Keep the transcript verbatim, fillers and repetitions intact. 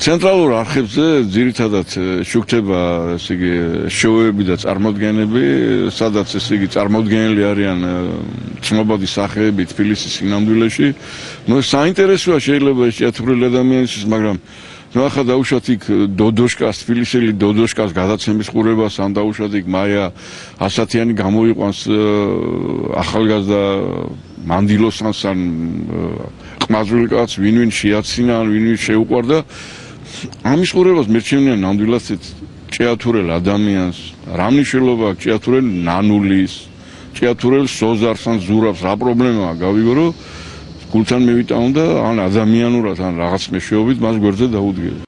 ცენტრალურ არხებზე ძირითადად შუქდება ესე იგი შოუები და წარმოდგენები, სადაც ესე იგი წარმოდგენილი არიან ცნობადი სახეები თბილისის სინამდვილეში. ნუ საინტერესოა შეიძლება ეს ჭიათურელი ადამიანისთვის, მაგრამ ნუ ახლა დაუშვათ იქ დოდოშკას, თბილისელი დოდოშკას გადაცემის ყურებას, ან დაუშვათ იქ მაია ასათიანი გამოიყვანს ახალგაზრდა მანდილოსანს ან ყმაზვილ კაცს, ვინ ვინ შეაცინა, ან ვინ ვინ შეუყვარდა. ამის ყურებას მერჩენიან ნამდვილად ჭიათურელ ადამიანს, რა მნიშვნელობა აქვს ჭიათურელ ნანულის, ჭიათურელ სოზარს ან ზურაბს, რა პრობლემაა გავიგო, რომ გულთან მივიტანო და ან ადამიანურად ან რაღაც მეშვეობით მას გვერდზე დაუდგე.